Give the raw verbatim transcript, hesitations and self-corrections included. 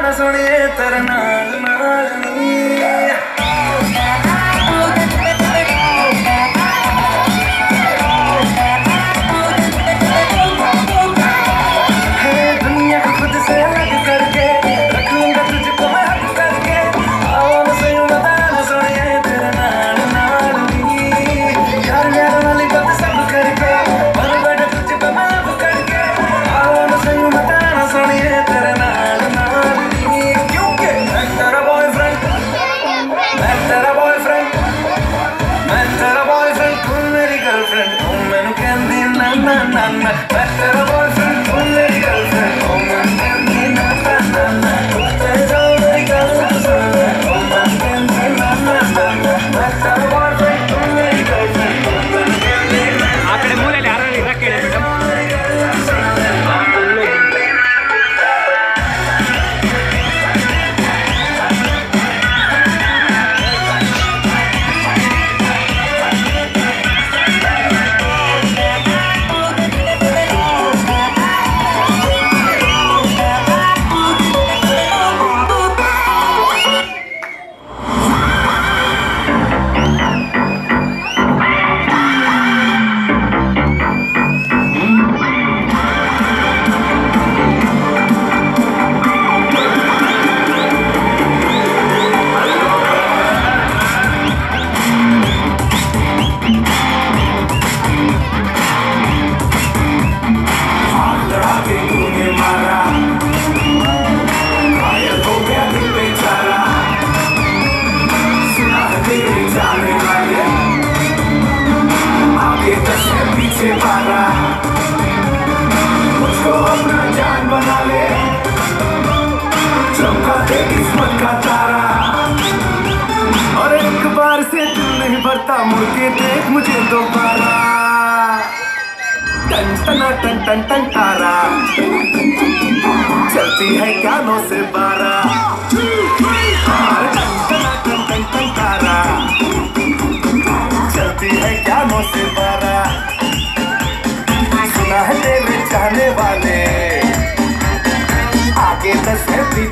बताना सुनिए तेरे नाल नाल नी मुझको अपना जान बना ले, चमका दे किस्मत का तारा। और एक बार से दिल नहीं भरता, मुड़ के देख मुझे दोबारा। टन टना टन टन टन तारा चलती है क्या नौ से बारह। टन टना टन टन टन तारा चलती है क्या नौ से बारह। सुना है तेरे चाहने वाले आगे दस है